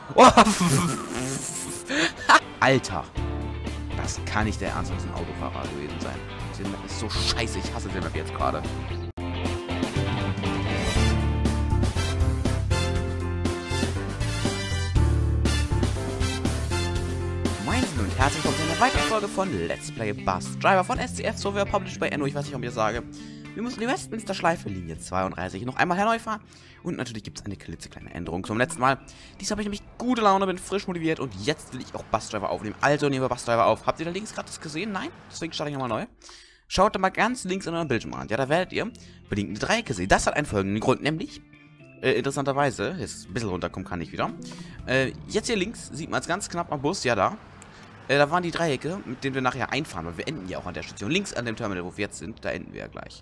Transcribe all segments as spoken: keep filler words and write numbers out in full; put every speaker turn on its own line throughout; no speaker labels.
Oh. Alter. Das kann nicht der Ernst von diesem Autofahrer gewesen sein. Das ist so scheiße. Ich hasse den Map jetzt gerade. Und herzlich willkommen zu einer weiteren Folge von Let's Play Bus Driver von S C F Software, published by Enno. Ich weiß nicht, ob ich das sage. Wir müssen die Westminster Schleife Linie zweiunddreißig noch einmal herneufahren. Und natürlich gibt es eine klitzekleine Änderung zum letzten Mal. Dies habe ich nämlich gute Laune, bin frisch motiviert und jetzt will ich auch Bus Driver aufnehmen. Also nehmen wir Bus Driver auf. Habt ihr da links gerade das gesehen? Nein? Deswegen starte ich nochmal neu. Schaut da mal ganz links an eurem Bildschirm an. Ja, da werdet ihr blinkende Dreiecke sehen. Das hat einen folgenden Grund, nämlich Äh, interessanterweise, jetzt ein bisschen runterkommen kann ich wieder. Äh, jetzt hier links sieht man es ganz knapp am Bus, ja da. Äh, da waren die Dreiecke, mit denen wir nachher einfahren, weil wir enden ja auch an der Station. Links an dem Terminal, wo wir jetzt sind, da enden wir ja gleich.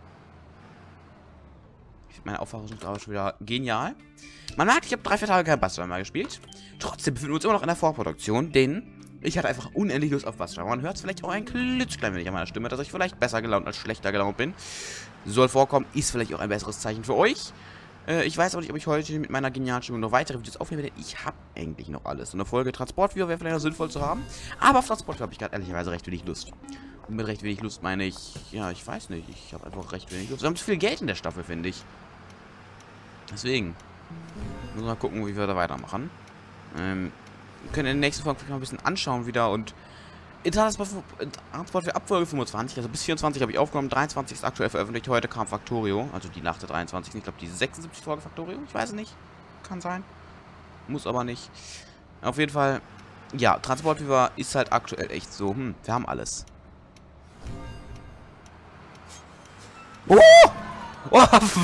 Ich finde meine Auffahrung ist aber schon wieder genial. Man merkt, ich habe drei, vier Tage kein Bus mehr gespielt. Trotzdem befinden wir uns immer noch in der Vorproduktion, denn ich hatte einfach unendlich Lust auf Bus Driver. Man hört es vielleicht auch ein klitzeklein wenig an meiner Stimme, dass ich vielleicht besser gelaunt als schlechter gelaunt bin. Soll vorkommen, ist vielleicht auch ein besseres Zeichen für euch. Ich weiß aber nicht, ob ich heute mit meiner genialen Stimmung noch weitere Videos aufnehme, denn ich habe eigentlich noch alles. So eine Folge Transportviewer wäre vielleicht noch sinnvoll zu haben. Aber auf Transportviewer habe ich gerade ehrlicherweise recht wenig Lust. Und mit recht wenig Lust meine ich, ja, ich weiß nicht. Ich habe einfach recht wenig Lust. Wir haben zu viel Geld in der Staffel, finde ich. Deswegen. Müssen wir mal gucken, wie wir da weitermachen. Ähm, wir können in der nächsten Folge mal ein bisschen anschauen wieder und Transport für Abfolge fünfundzwanzig, also bis vierundzwanzig habe ich aufgenommen, dreiundzwanzig ist aktuell veröffentlicht, heute kam Factorio, also die nach der dreiundzwanzigsten Ich glaube die sechsundsiebzigste Folge Factorio, ich weiß es nicht, kann sein, muss aber nicht. Auf jeden Fall, ja, Transportviewer ist halt aktuell echt so, hm, wir haben alles. Oh! Oh!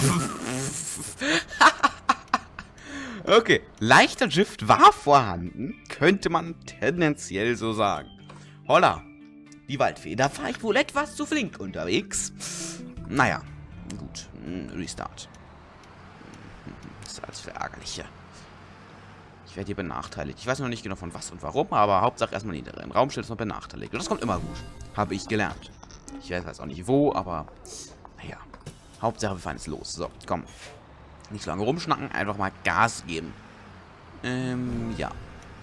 Okay, leichter Drift war vorhanden, könnte man tendenziell so sagen. Holla, die Waldfee. Da fahre ich wohl etwas zu flink unterwegs. Naja, gut. Restart. Das ist alles für ärgerliche. Ich werde hier benachteiligt. Ich weiß noch nicht genau von was und warum, aber Hauptsache erstmal niederen Raumschild ist noch benachteiligt. Und das kommt immer gut. Habe ich gelernt. Ich weiß auch nicht wo, aber naja. Hauptsache wir fahren jetzt los. So, komm. Nicht so lange rumschnacken, einfach mal Gas geben. Ähm, ja.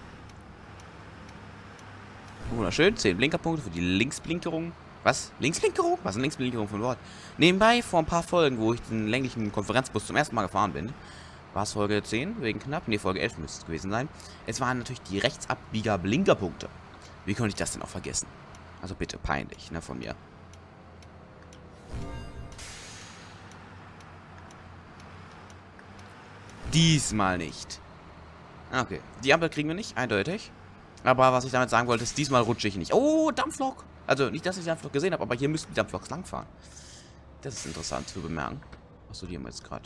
Wunderschön, zehn Blinkerpunkte für die Linksblinkerung. Was? Linksblinkerung? Was ist eine Linksblinkerung für ein Wort? Nebenbei, vor ein paar Folgen, wo ich den länglichen Konferenzbus zum ersten Mal gefahren bin, war es Folge zehn, wegen knapp, ne, Folge elf müsste es gewesen sein. Es waren natürlich die Rechtsabbieger-Blinkerpunkte. Wie konnte ich das denn auch vergessen? Also bitte, peinlich, ne, von mir. Diesmal nicht. Okay, die Ampel kriegen wir nicht, eindeutig. Aber was ich damit sagen wollte, ist, diesmal rutsche ich nicht. Oh, Dampflok! Also, nicht, dass ich die Dampflok gesehen habe, aber hier müssten die Dampfloks langfahren. Das ist interessant zu bemerken. Achso, die haben wir jetzt gerade.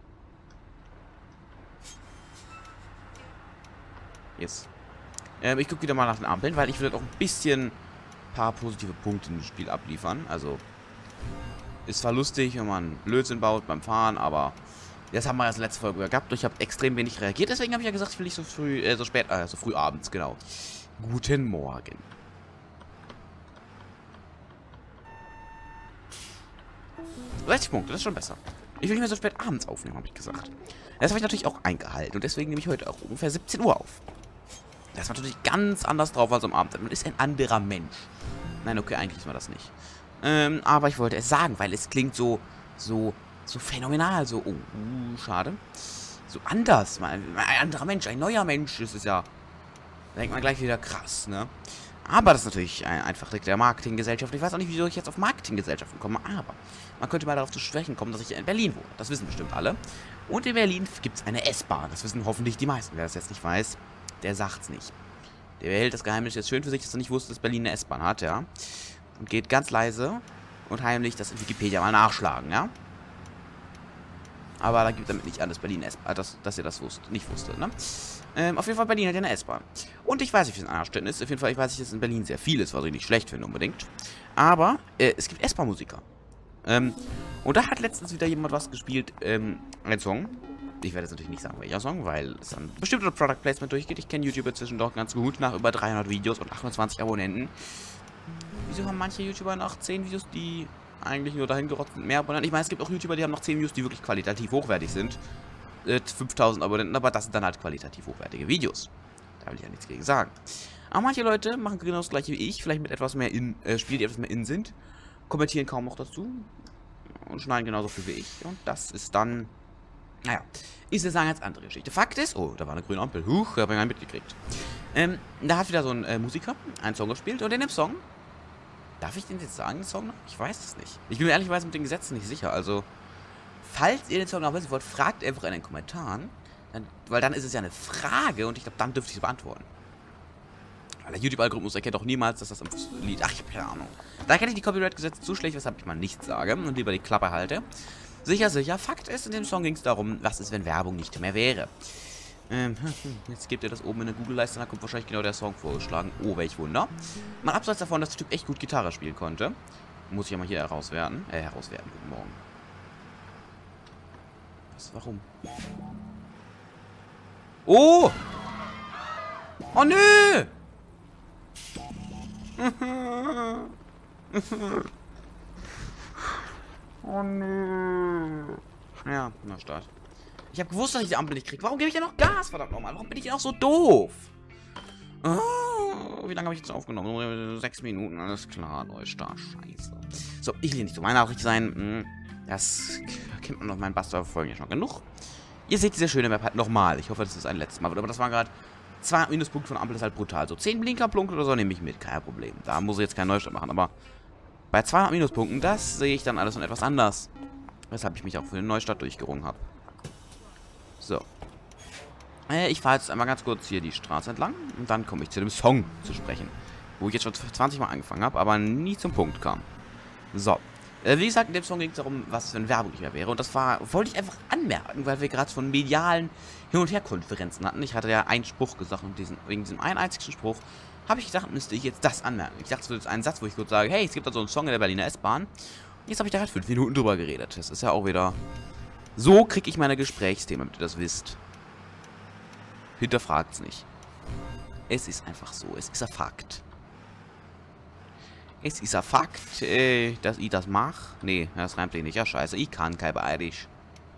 Yes. Ähm, ich gucke wieder mal nach den Ampeln, weil ich will auch ein bisschen ein paar positive Punkte im Spiel abliefern. Also, ist zwar lustig, wenn man Blödsinn baut beim Fahren, aber das haben wir erst letzte Folge gehabt und ich habe extrem wenig reagiert. Deswegen habe ich ja gesagt, ich will nicht so früh, äh, so spät, äh, so früh abends, genau. Guten Morgen. sechzig Punkte, das ist schon besser. Ich will nicht mehr so spät abends aufnehmen, habe ich gesagt. Das habe ich natürlich auch eingehalten und deswegen nehme ich heute auch ungefähr siebzehn Uhr auf. Das ist natürlich ganz anders drauf als am Abend. Man ist ein anderer Mensch. Nein, okay, eigentlich ist man das nicht. Ähm, aber ich wollte es sagen, weil es klingt so, so... So phänomenal, so, oh, uh, schade. So anders, mal, ein anderer Mensch, ein neuer Mensch ist es ja. Da denkt man gleich wieder krass, ne? Aber das ist natürlich ein, einfach der Marketinggesellschaft. Ich weiß auch nicht, wieso ich jetzt auf Marketinggesellschaften komme, aber man könnte mal darauf zu sprechen kommen, dass ich in Berlin wohne. Das wissen bestimmt alle. Und in Berlin gibt es eine S-Bahn. Das wissen hoffentlich die meisten. Wer das jetzt nicht weiß, der sagt's nicht. Der behält das Geheimnis jetzt schön für sich, dass er nicht wusste, dass Berlin eine S-Bahn hat, ja. Und geht ganz leise und heimlich das in Wikipedia mal nachschlagen, ja. Aber da gibt damit nicht an, dass Berlin S-Bahn, dass, dass ihr das wusst, nicht wusstet, ne? Ähm, auf jeden Fall, Berlin hat ja eine S-Bahn. Und ich weiß nicht, wie es in anderen Städten ist. Auf jeden Fall, ich weiß nicht, dass in Berlin sehr viel ist, was ich nicht schlecht finde unbedingt. Aber äh, es gibt S-Bahn-Musiker. Ähm, und da hat letztens wieder jemand was gespielt, ähm, ein Song. Ich werde jetzt natürlich nicht sagen, welcher Song, weil es dann bestimmt unter Product Placement durchgeht. Ich kenne YouTuber zwischendurch ganz gut, nach über dreihundert Videos und achtundzwanzig Abonnenten. Wieso haben manche YouTuber noch zehn Videos, die eigentlich nur dahin gerotzt sind, mehr Abonnenten? Ich meine, es gibt auch YouTuber, die haben noch zehn Videos, die wirklich qualitativ hochwertig sind. äh, fünftausend Abonnenten, aber das sind dann halt qualitativ hochwertige Videos. Da will ich ja nichts gegen sagen. Aber manche Leute machen genau das gleiche wie ich, vielleicht mit etwas mehr in, äh, Spiele, die etwas mehr in sind, kommentieren kaum noch dazu und schneiden genauso viel wie ich. Und das ist dann, naja, ist jetzt eine ganz andere Geschichte. Fakt ist, oh, da war eine grüne Ampel, huch, habe ich einen mitgekriegt. Ähm, da hat wieder so ein äh, Musiker einen Song gespielt und in dem Song, darf ich den jetzt sagen, den Song noch? Ich weiß es nicht. Ich bin mir ehrlicherweise mit den Gesetzen nicht sicher, also, falls ihr den Song noch wissen wollt, fragt einfach in den Kommentaren, dann, weil dann ist es ja eine Frage und ich glaube, dann dürfte ich es beantworten. Weil der YouTube-Algorithmus erkennt auch niemals, dass das im Lied, ach, ich habe keine Ahnung. Da kenne ich die Copyright-Gesetze zu schlecht, weshalb ich mal nichts sage und lieber die Klappe halte. Sicher, sicher. Fakt ist, in dem Song ging es darum, was ist, wenn Werbung nicht mehr wäre. Ähm, jetzt gebt ihr das oben in der Google-Leiste, da kommt wahrscheinlich genau der Song vorgeschlagen. Oh, welch Wunder. Mal abseits davon, dass der Typ echt gut Gitarre spielen konnte. Muss ich ja mal hier herauswerten. Äh, herauswerten. Guten Morgen. Was, warum? Oh! Oh, nö! Oh nö. Ja, na Start. Ich habe gewusst, dass ich die Ampel nicht kriege. Warum gebe ich denn noch Gas, verdammt nochmal? Warum bin ich denn auch so doof? Oh, wie lange habe ich jetzt aufgenommen? Sechs Minuten, alles klar, Neustart, scheiße. So, ich will hier nicht so weinerlich sein. Das kennt man noch meinen Buster-Folgen ja schon genug. Ihr seht diese schöne Map halt nochmal. Ich hoffe, dass es ein letztes Mal wird, aber das war gerade zwei Minuspunkte von Ampel, das ist halt brutal. So zehn Blinkerpunkte oder so nehme ich mit, kein Problem. Da muss ich jetzt keinen Neustart machen, aber bei zweihundert Minuspunkten, das sehe ich dann alles noch etwas anders. Weshalb ich mich auch für den Neustart durchgerungen habe. So. Äh, ich fahre jetzt einmal ganz kurz hier die Straße entlang und dann komme ich zu dem Song zu sprechen. Wo ich jetzt schon zwanzig Mal angefangen habe, aber nie zum Punkt kam. So. Äh, wie gesagt, in dem Song ging es darum, was wenn Werbung nicht mehr wäre. Und das war, wollte ich einfach anmerken, weil wir gerade von medialen Hin- und Her-Konferenzen hatten. Ich hatte ja einen Spruch gesagt und diesen, wegen diesem einen einzigen Spruch habe ich gedacht, müsste ich jetzt das anmerken. Ich dachte, es wird jetzt einen Satz, wo ich kurz sage, hey, es gibt da so einen Song in der Berliner S-Bahn. Jetzt habe ich da halt fünf Minuten drüber geredet. Das ist ja auch wieder... So kriege ich meine Gesprächsthemen, damit ihr das wisst. Hinterfragt's nicht. Es ist einfach so. Es ist ein Fakt. Es ist ein Fakt, äh, dass ich das mache. Nee, das reimt sich nicht. Ja, scheiße. Ich kann kein Bayerisch.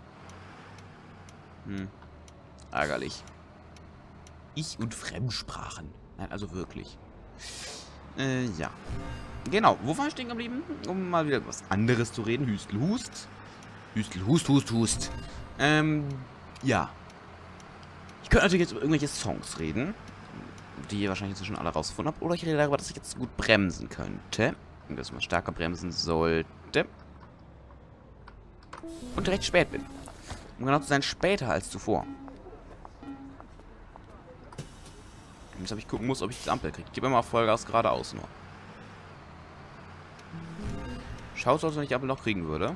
Hm. Ärgerlich. Ich und Fremdsprachen. Nein, also wirklich. Äh, ja. Genau. Wo war ich stehen geblieben? Um mal wieder was anderes zu reden. Hüstel, Hust. Hüstel, Hust, Hust, Hust. Ähm, ja. Ich könnte natürlich jetzt über irgendwelche Songs reden, die ihr wahrscheinlich jetzt schon alle rausgefunden habt. Oder ich rede darüber, dass ich jetzt gut bremsen könnte. Und dass man stärker bremsen sollte. Und recht spät bin. Um genau zu sein, später als zuvor. Jetzt habe ich gucken muss, ob ich die Ampel kriege. Ich gebe mal Vollgas geradeaus nur. Schaut so aus, wenn ich die Ampel noch kriegen würde.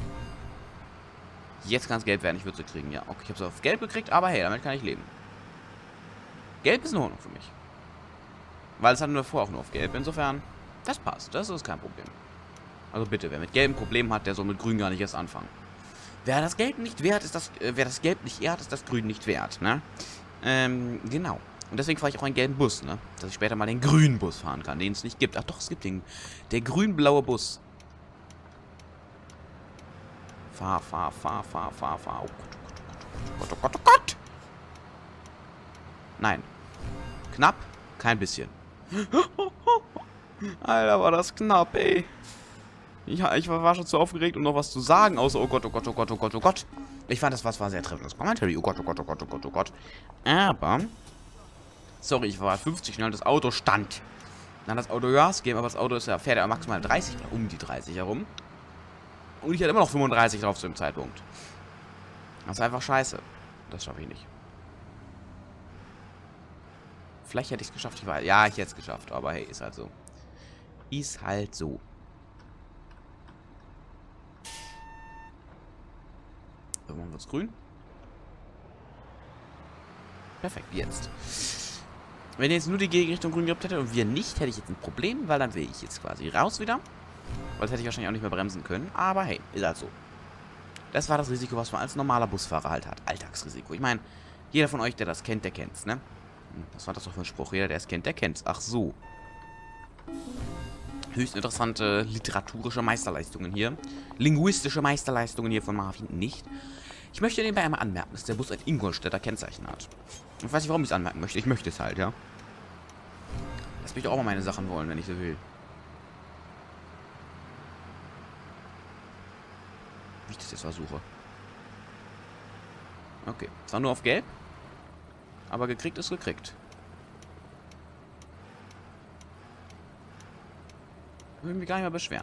Jetzt kann es gelb werden, ich würde sie kriegen, ja. Okay, ich habe sie auf gelb gekriegt, aber hey, damit kann ich leben. Gelb ist in Ordnung für mich. Weil es hatten wir vorher auch nur auf gelb, insofern, das passt, das ist kein Problem. Also bitte, wer mit gelb ein Problem hat, der soll mit grün gar nicht erst anfangen. Wer das Gelb nicht wert, ist das, äh, wer das Gelb nicht ehrt, ist das Grün nicht wert, ne? Ähm, genau. Und deswegen fahre ich auch einen gelben Bus, ne? Dass ich später mal den grünen Bus fahren kann, den es nicht gibt. Ach doch, es gibt den, der grün-blaue Bus. Fahr, fahr, fahr, fahr, fahr, fahr. Oh Gott, oh Gott, oh Gott, oh Gott. Nein. Knapp, kein bisschen. Alter, war das knapp, ey. Ja, ich war schon zu aufgeregt, um noch was zu sagen, außer oh Gott, oh Gott, oh Gott, oh Gott, oh Gott. Ich fand, das was war sehr treffendes Commentary. Oh Gott, oh Gott, oh Gott, oh Gott, oh Gott. Aber, sorry, ich war fünfzig schnell, das Auto stand. Dann das Auto Gas geben, aber das Auto ist ja, fährt ja maximal dreißig oder um die dreißig herum. Und ich hatte immer noch fünfunddreißig drauf zu dem Zeitpunkt. Das ist einfach scheiße. Das schaffe ich nicht. Vielleicht hätte ich es geschafft. Ich weiß. Ja, ich hätte es geschafft. Aber hey, ist halt so. Ist halt so. Irgendwann wird es grün. Perfekt, jetzt. Wenn jetzt nur die Gegenrichtung grün gehabt hätte und wir nicht, hätte ich jetzt ein Problem, weil dann wäre ich jetzt quasi raus wieder. Weil das hätte ich wahrscheinlich auch nicht mehr bremsen können. Aber hey, ist halt so. Das war das Risiko, was man als normaler Busfahrer halt hat. Alltagsrisiko. Ich meine, jeder von euch, der das kennt, der kennt's, ne? Was war das doch für ein Spruch? Jeder, der es kennt, der kennt's. Ach so. Höchst interessante literaturische Meisterleistungen hier. Linguistische Meisterleistungen hier von Marvin nicht. Ich möchte nebenbei einmal anmerken, dass der Bus ein Ingolstädter Kennzeichen hat. Ich weiß nicht, warum ich es anmerken möchte. Ich möchte es halt, ja. Lass mich doch auch mal meine Sachen wollen, wenn ich so will. Wie ich das jetzt versuche. Okay. Zwar nur auf Gelb. Aber gekriegt ist gekriegt. Will mich gar nicht mehr beschweren.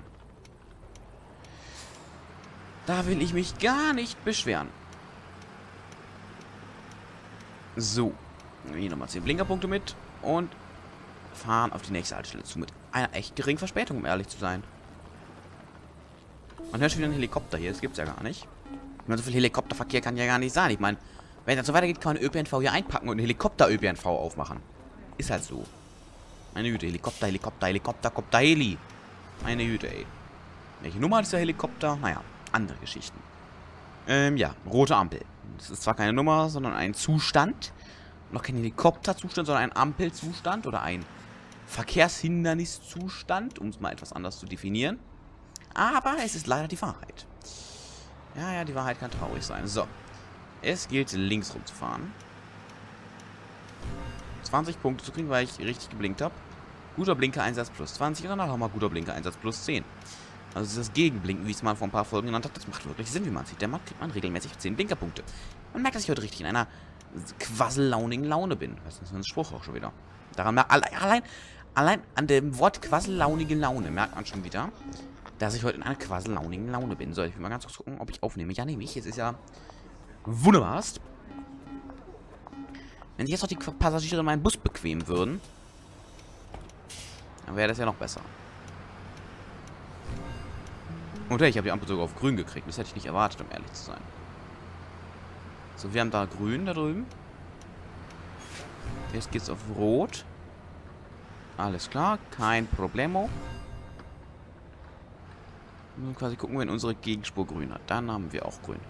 Da will ich mich gar nicht beschweren. So. Hier nochmal zehn Blinkerpunkte mit. Und fahren auf die nächste Haltestelle zu. Mit einer echt geringen Verspätung, um ehrlich zu sein. Man hört schon wieder einen Helikopter hier. Das gibt's ja gar nicht. Ich meine, so viel Helikopterverkehr kann ja gar nicht sein. Ich meine, wenn das so weitergeht, kann man den ÖPNV hier einpacken und einen Helikopter-ÖPNV aufmachen. Ist halt so. Meine Güte. Helikopter, Helikopter, Helikopter, Kopter, Heli. Meine Güte, ey. Welche Nummer hat dieser Helikopter? Naja, andere Geschichten. Ähm, ja. Rote Ampel. Das ist zwar keine Nummer, sondern ein Zustand. Noch kein Helikopterzustand, sondern ein Ampelzustand oder ein Verkehrshinderniszustand, um es mal etwas anders zu definieren. Aber es ist leider die Wahrheit. Ja, ja, die Wahrheit kann traurig sein. So. Es gilt, links rumzufahren. zwanzig Punkte zu kriegen, weil ich richtig geblinkt habe. Guter Blinker-Einsatz plus zwanzig und danach nochmal guter Blinker-Einsatz plus zehn. Also das Gegenblinken, wie ich es mal vor ein paar Folgen genannt habe, das macht wirklich Sinn, wie man sieht. Der Mann kriegt man regelmäßig zehn Blinkerpunkte. Man merkt, dass ich heute richtig in einer quassellaunigen Laune bin. Das ist ein Spruch auch schon wieder. Daran allein, allein, allein an dem Wort quassellaunige Laune merkt man schon wieder, dass ich heute in einer quassellaunigen Laune bin. So, ich will mal ganz kurz gucken, ob ich aufnehme. Ja, nehme ich. Es ist ja wunderbarst. Wenn sich jetzt noch die Passagiere in meinem Bus bequemen würden, dann wäre das ja noch besser. Und hey, ich habe die Ampel sogar auf grün gekriegt. Das hätte ich nicht erwartet, um ehrlich zu sein. So, wir haben da grün da drüben. Jetzt geht's auf rot. Alles klar, kein Problemo. Nur quasi gucken, wenn unsere Gegenspur grün hat. Dann haben wir auch grün.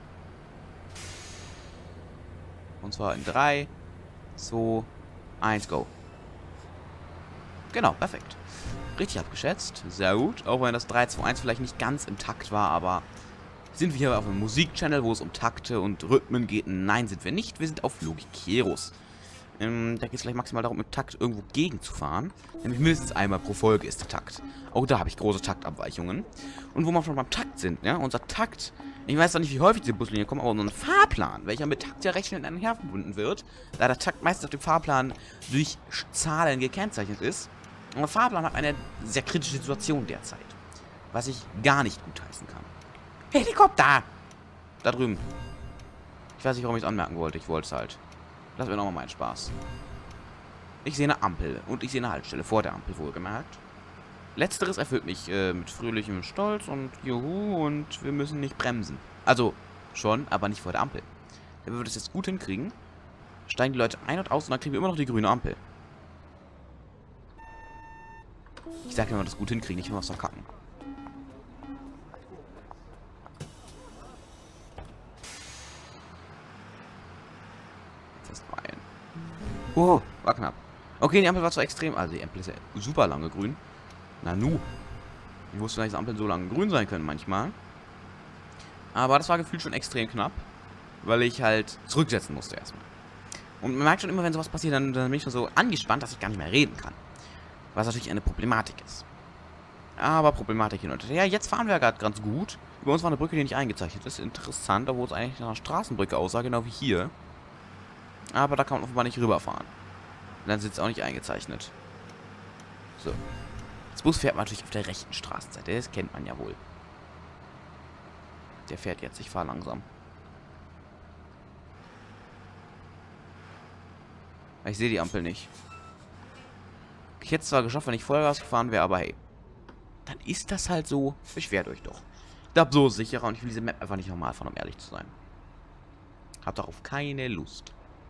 Und zwar in drei, zwei, eins, go. Genau, perfekt. Richtig abgeschätzt. Sehr gut. Auch wenn das drei, zwei, eins vielleicht nicht ganz im Takt war, aber sind wir hier auf einem Musikchannel, wo es um Takte und Rhythmen geht? Nein, sind wir nicht. Wir sind auf Logikeros. Ähm, da geht es vielleicht maximal darum, mit Takt irgendwo gegenzufahren. Nämlich mindestens einmal pro Folge ist der Takt. Auch da habe ich große Taktabweichungen. Und wo wir schon beim Takt sind, ja, unser Takt, ich weiß zwar nicht, wie häufig diese Buslinie kommen, aber unser Fahrplan, welcher mit Takt ja recht schnell einher verbunden wird, da der Takt meistens auf dem Fahrplan durch Zahlen gekennzeichnet ist. Unser Fahrplan hat eine sehr kritische Situation derzeit. Was ich gar nicht gutheißen kann. Helikopter! Da drüben. Ich weiß nicht, warum ich es anmerken wollte. Ich wollte es halt. Das wäre nochmal mein Spaß. Ich sehe eine Ampel. Und ich sehe eine Haltestelle vor der Ampel, wohlgemerkt. Letzteres erfüllt mich äh, mit fröhlichem Stolz und juhu, und wir müssen nicht bremsen. Also, schon, aber nicht vor der Ampel. Wenn wir das jetzt gut hinkriegen, steigen die Leute ein und aus und dann kriegen wir immer noch die grüne Ampel. Ich sag, wenn wir das gut hinkriegen, nicht wenn wir es verkacken. Festbeilen. Oh, war knapp. Okay, die Ampel war zwar extrem, also die Ampel ist ja super lange grün. Na nu. Ich wusste nicht, dass Ampeln so lange grün sein können manchmal. Aber das war gefühlt schon extrem knapp. Weil ich halt zurücksetzen musste erstmal. Und man merkt schon immer, wenn sowas passiert, dann, dann bin ich schon so angespannt, dass ich gar nicht mehr reden kann. Was natürlich eine Problematik ist. Aber Problematik hin und her. Ja, jetzt fahren wir gerade ganz gut. Über uns war eine Brücke, die nicht eingezeichnet ist. Interessant, obwohl es eigentlich nach einer Straßenbrücke aussah, genau wie hier. Aber da kann man offenbar nicht rüberfahren. Und dann sitzt es auch nicht eingezeichnet. So. Das Bus fährt natürlich auf der rechten Straßenseite. Das kennt man ja wohl. Der fährt jetzt. Ich fahre langsam. Ich sehe die Ampel nicht. Ich hätte es zwar geschafft, wenn ich Vollgas gefahren wäre, aber hey. Dann ist das halt so. Beschwert euch doch. Ich glaube, so ist sicherer und ich will diese Map einfach nicht normal fahren, um ehrlich zu sein. Hab darauf keine Lust.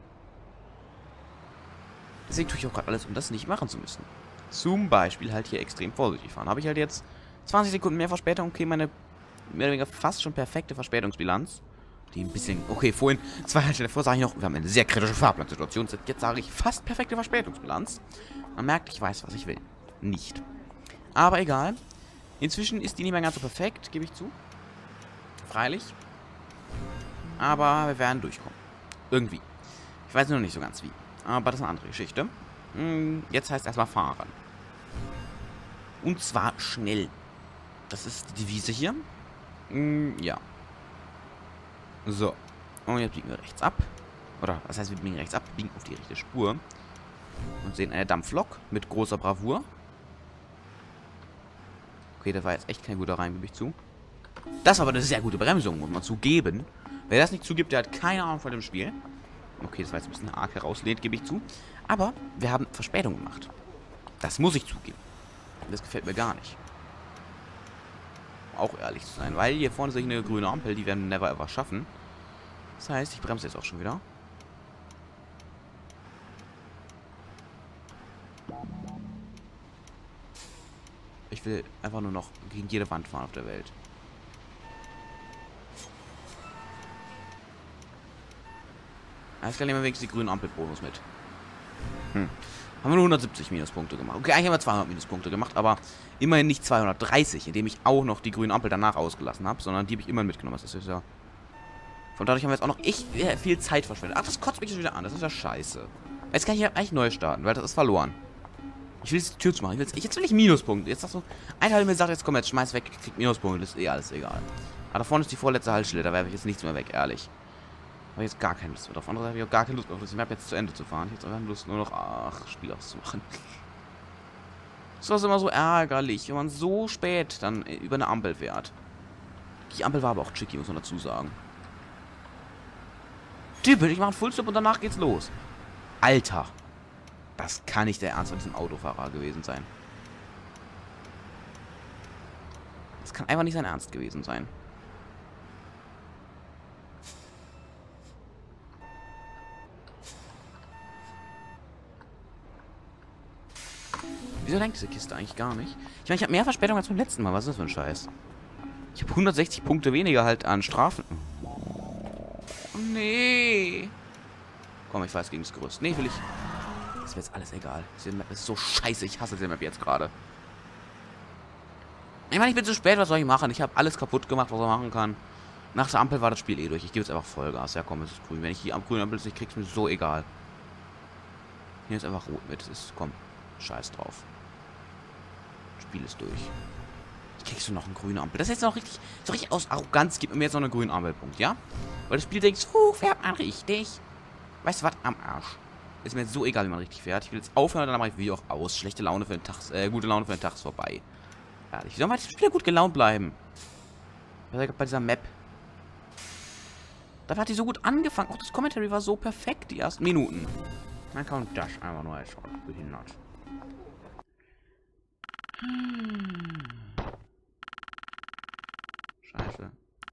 Deswegen tue ich auch gerade alles, um das nicht machen zu müssen. Zum Beispiel halt hier extrem vorsichtig fahren. Habe ich halt jetzt zwanzig Sekunden mehr Verspätung. Okay, meine mehr oder weniger fast schon perfekte Verspätungsbilanz. Die ein bisschen... Okay, vorhin, zwei Haltestellen davor sage ich noch, wir haben eine sehr kritische Fahrplansituation. Jetzt sage ich fast perfekte Verspätungsbilanz. Man merkt, ich weiß, was ich will. Nicht. Aber egal. Inzwischen ist die nicht mehr ganz so perfekt, gebe ich zu. Freilich. Aber wir werden durchkommen. Irgendwie. Ich weiß noch nicht so ganz wie. Aber das ist eine andere Geschichte. Jetzt heißt erstmal fahren. Und zwar schnell. Das ist die Devise hier. Ja. So. Und jetzt biegen wir rechts ab. Oder, was heißt, wir biegen rechts ab? Wir biegen auf die richtige Spur. Und sehen eine Dampflok mit großer Bravour. Okay, das war jetzt echt kein guter Reim, gebe ich zu. Das war aber eine sehr gute Bremsung, muss man zugeben. Wer das nicht zugibt, der hat keine Ahnung von dem Spiel. Okay, das war jetzt ein bisschen arg herauslehnt, gebe ich zu. Aber wir haben Verspätung gemacht. Das muss ich zugeben. Das gefällt mir gar nicht. Auch ehrlich zu sein. Weil hier vorne sehe ich eine grüne Ampel, die werden never ever schaffen. Das heißt, ich bremse jetzt auch schon wieder. Ich will einfach nur noch gegen jede Wand fahren auf der Welt. Jetzt kann ich mal wenigstens die grünen Ampelbonus mit. Hm. Haben wir nur hundertsiebzig Minuspunkte gemacht. Okay, eigentlich haben wir zweihundert Minuspunkte gemacht, aber immerhin nicht zweihundertdreißig, indem ich auch noch die grünen Ampel danach ausgelassen habe, sondern die habe ich immerhin mitgenommen. Das ist ja... Von dadurch haben wir jetzt auch noch echt viel Zeit verschwendet. Ach, das kotzt mich schon wieder an. Das ist ja scheiße. Jetzt kann ich ja eigentlich neu starten, weil das ist verloren. Ich will jetzt die Tür zu machen. Ich will jetzt, jetzt will ich Minuspunkte. Jetzt sagst du, ein Teil mir sagt, jetzt komm, jetzt schmeiß weg, krieg Minuspunkte. Das ist eh alles egal. Aber da vorne ist die vorletzte Haltestelle. Da werfe ich jetzt nichts mehr weg, ehrlich. Aber jetzt gar keine Lust mehr drauf. Andere habe ich auch gar keine Lust mehr drauf. Ich habe jetzt zu Ende zu fahren. Ich habe jetzt einfach Lust, nur noch, ach, Spiel auszumachen. Das ist immer so ärgerlich, wenn man so spät dann über eine Ampel fährt. Die Ampel war aber auch tricky, muss man dazu sagen. Typisch, ich mache einen Fullstop und danach geht's los. Alter. Das kann nicht der Ernst von diesem Autofahrer gewesen sein. Das kann einfach nicht sein Ernst gewesen sein. Wieso lenkt diese Kiste eigentlich gar nicht? Ich meine, ich habe mehr Verspätung als beim letzten Mal. Was ist das für ein Scheiß? Ich habe hundertsechzig Punkte weniger halt an Strafen. Oh, nee. Komm, ich weiß gegen das Gerüst. Nee, will ich... Das ist mir jetzt alles egal. Diese Map ist so scheiße. Ich hasse diese Map jetzt gerade. Ich meine, ich bin zu spät. Was soll ich machen? Ich habe alles kaputt gemacht, was man machen kann. Nach der Ampel war das Spiel eh durch. Ich gebe jetzt einfach Vollgas. Ja, komm, es ist grün. Wenn ich die grüne Ampel nicht kriege, ist mir so egal. Hier ist einfach rot mit. Das ist, komm, scheiß drauf. Das Spiel ist durch. Ich kriegst du noch eine grüne Ampel. Das ist jetzt noch richtig, so richtig aus Arroganz. Gib mir jetzt noch einen grünen Ampelpunkt, ja? Weil das Spiel denkt, so fährt man richtig. Weißt du was? Am Arsch. Ist mir jetzt so egal, wie man richtig fährt. Ich will jetzt aufhören, dann mache ich Video auch aus. Schlechte Laune für den Tag, äh, gute Laune für den Tag ist vorbei. Ehrlich, wie soll man das Spiel gut gelaunt bleiben? Bei dieser Map. Dafür hat die so gut angefangen. Auch das Commentary war so perfekt, die ersten Minuten. Dann kommt das einfach nur als behindert. Scheiße.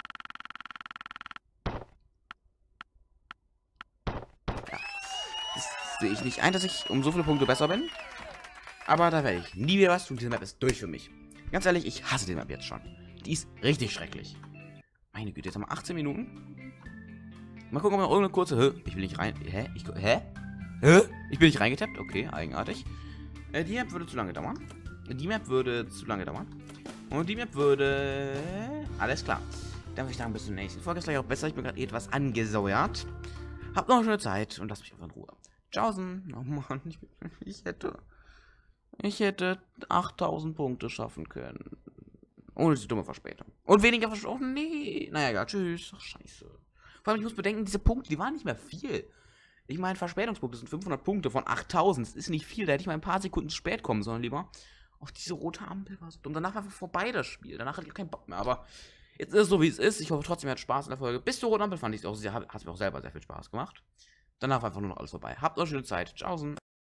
Ja. Das sehe ich nicht ein, dass ich um so viele Punkte besser bin. Aber da werde ich nie wieder was tun. Diese Map ist durch für mich. Ganz ehrlich, ich hasse die Map jetzt schon. Die ist richtig schrecklich. Meine Güte, jetzt haben wir achtzehn Minuten. Mal gucken, ob wir noch irgendeine kurze... Hä? Ich will nicht rein... Hä? Ich... Hä? Hä? Ich bin nicht reingetappt? Okay, eigenartig. Äh, die Map würde zu lange dauern. Die Map würde zu lange dauern. Und die Map würde... Alles klar. Dann würde ich sagen, bis zum nächsten Folge. Ist gleich auch besser. Ich bin gerade etwas angesäuert. Habt noch eine schöne Zeit und lasst mich einfach in Ruhe. Tschaußen. Oh Mann, ich, ich hätte... Ich hätte achttausend Punkte schaffen können. Ohne diese dumme Verspätung. Und weniger Verspätung. Oh, nee. Naja, egal. Tschüss. Ach, scheiße. Vor allem, ich muss bedenken, diese Punkte, die waren nicht mehr viel. Ich meine, Verspätungspunkte sind fünfhundert Punkte von achttausend. Das ist nicht viel. Da hätte ich mal ein paar Sekunden zu spät kommen sollen, lieber. Auf diese rote Ampel war so dumm. Danach war vorbei das Spiel. Danach hatte ich auch keinen Bock mehr. Aber jetzt ist es so, wie es ist. Ich hoffe trotzdem, ihr hattet Spaß in der Folge. Bis zur roten Ampel fand ich es auch sehr, hat mir auch selber sehr viel Spaß gemacht. Danach war einfach nur noch alles vorbei. Habt noch eine schöne Zeit. Tschaußen.